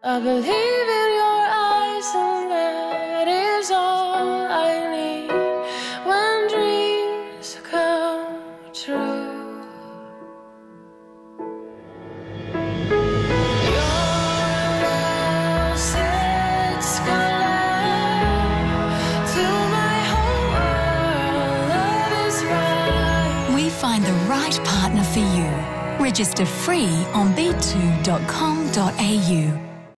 I believe in your eyes, and that is all I need when dreams come true. Your love sets color to my whole world. Love is right. We find the right partner for you. Register free on b2.com.au.